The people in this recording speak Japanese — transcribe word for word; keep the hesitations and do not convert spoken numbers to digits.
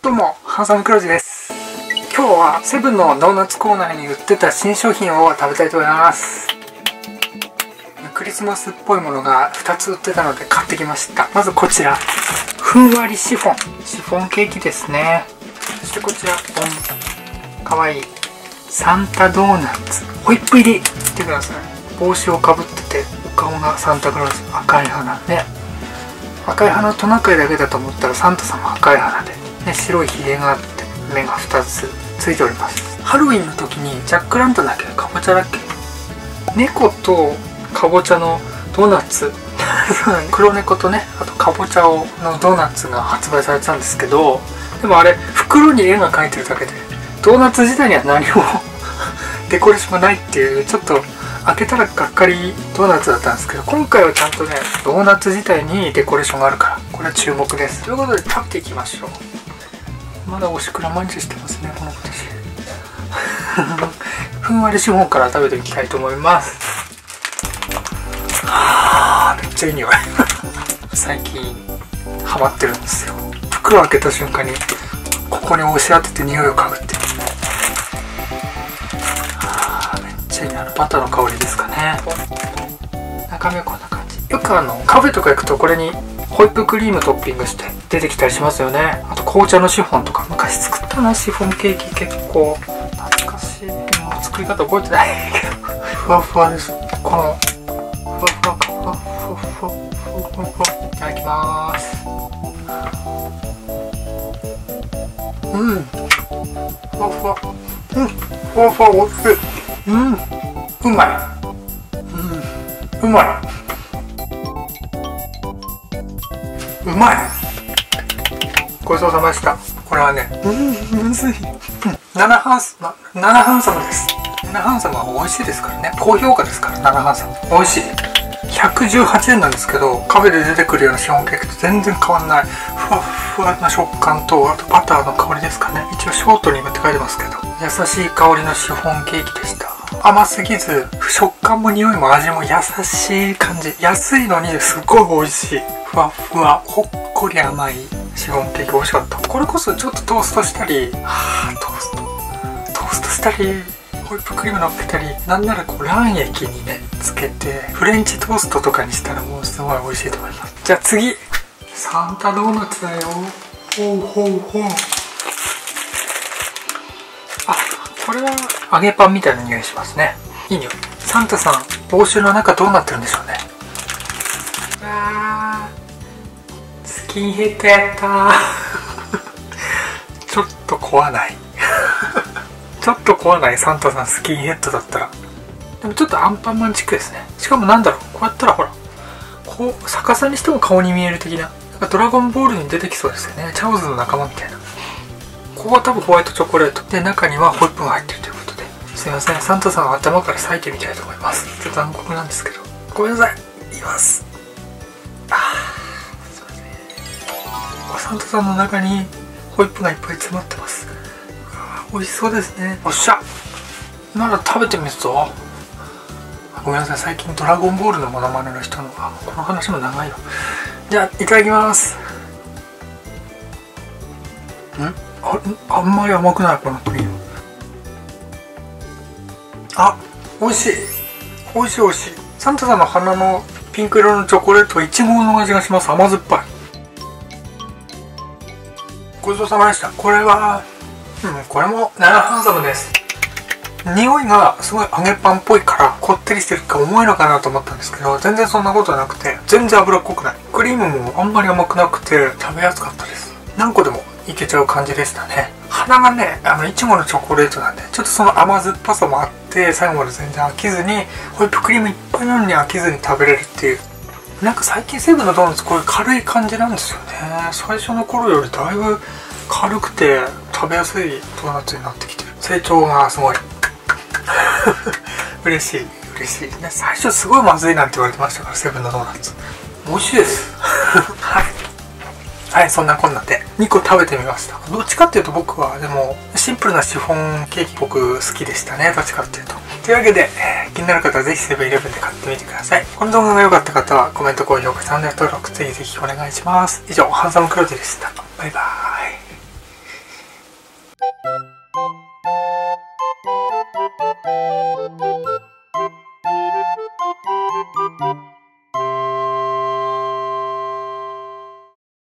どうも、ハンサムクロウジです。今日はセブンのドーナツコーナーに売ってた新商品を食べたいと思います。クリスマスっぽいものがふたつ売ってたので買ってきました。まずこちら、ふんわりシフォンシフォンケーキですね。そしてこちら、ポン、かわいいサンタドーナツホイップ入り。見てください、帽子をかぶっててお顔がサンタクロース、赤い花ね。赤い花トナカイだけだと思ったらサンタさんも赤い花で、ね、白いひげがあって目がふたつついております。ハロウィンの時にジャックランタンだっけ、かぼちゃだっけ、猫とかぼちゃのドーナツ黒猫とね、あとかぼちゃをのドーナツが発売されてたんですけど、でもあれ袋に絵が描いてるだけでドーナツ自体には何もデコレーションがないっていう、ちょっと開けたらがっかりドーナツだったんですけど、今回はちゃんとねドーナツ自体にデコレーションがあるから、これは注目です。ということで食べていきましょう。まだおしくらまんじゅうしてますね、この子たちふんわりシフォンから食べていきたいと思います。はあ、めっちゃいい匂い最近ハマってるんですよ。袋開けた瞬間にここに押し当てて匂いを嗅ぐっていう。はあ、めっちゃいいな。バターの香りですかね。中身はこんな感じ。よくあのカフェとか行くとこれにホイップクリームトッピングして出てきたりしますよね。あと紅茶のシフォンとか、昔作ったな、シフォンケーキ。結構懐かしい。もう作り方覚えてないけどふわふわです。このふわふわかふわふわふわふわふわふわ。いただきます。うん、ふわふわ、うん、ふわふわ、おいしい。うん、うまい。うん、うまいうまい。ごちそうさまでした。これはね、うん、むずい。ななハンサム、ななハンサムです。ななハンサムは美味しいですからね。高評価ですから、ななハンサム。美味しい。ひゃくじゅうはちえんなんですけど、カフェで出てくるようなシフォンケーキと全然変わんない。ふわふわな食感と、あとバターの香りですかね。一応ショートに今って書いてますけど、優しい香りのシフォンケーキでした。甘すぎず、食感も匂いも味も優しい感じ。安いのにすっごい美味しい。ふわふわ、ほっこり甘いシフォンケーキ美味しかった。これこそちょっとトーストしたり、はぁ、トースト。トーストしたり、ホイップクリーム乗っけたり、なんならこう卵液にね、つけて、フレンチトーストとかにしたらもうすごい美味しいと思います。じゃあ次、サンタドーナツだよ。ほうほうほう。あ、これは揚げパンみたいな匂いしますね。いい匂い。サンタさん、帽子の中どうなってるんでしょうね。わー、スキンヘッドやったーちょっと怖ないちょっと怖ない。サンタさんスキンヘッドだったら。でもちょっとアンパンマンチックですね。しかもなんだろう、こうやったらほら、こう逆さにしても顔に見える的な、なんかドラゴンボールに出てきそうですよね。チャオズの仲間みたいな。ここは多分ホワイトチョコレートで、中にはホイップが入ってるということで、すいません、サンタさんは頭から裂いてみたいと思います。ちょっと残酷なんですけど、ごめんなさい。言います。あー、すいません。サンタさんの中にホイップがいっぱい詰まってます。美味しそうですね。おっしゃ、まだ食べてみるぞ。ごめんなさい、最近ドラゴンボールのモノマネの人の、あ、この話も長いよ。じゃあいただきます。ん、あ, あんまり甘くない、このクリーム。あ、美味しい美味しい美味しい。サンタさんの鼻のピンク色のチョコレート、いちごの味がします。甘酸っぱい。ごちそうさまでした。これはうん、これもななハンサムです。匂いがすごい揚げパンっぽいからこってりしてるか重いのかなと思ったんですけど、全然そんなことなくて、全然脂っこくない。クリームもあんまり甘くなくて食べやすかったです。何個でもいけちゃう感じでしたね。鼻がね、あのいちごのチョコレートなんで、ちょっとその甘酸っぱさもあって、最後まで全然飽きずに、ホイップクリームいっぱいなのに飽きずに食べれるっていう。なんか最近セブンのドーナツこういう軽い感じなんですよね。最初の頃よりだいぶ軽くて食べやすいドーナツになってきてる。成長がすごい嬉しい嬉しいね。最初すごいまずいなんて言われてましたから、セブンのドーナツ美味しいですはいはい、そんなこんなでにこ食べてみました。どっちかっていうと僕はでもシンプルなシフォンケーキ僕好きでしたね、どっちかっていうと。というわけで、えー、気になる方はぜひセブンイレブンで買ってみてください。この動画が良かった方はコメント、高評価、チャンネル登録ぜひぜひお願いします。以上、ハンサムクロウジでした。バイバーイ。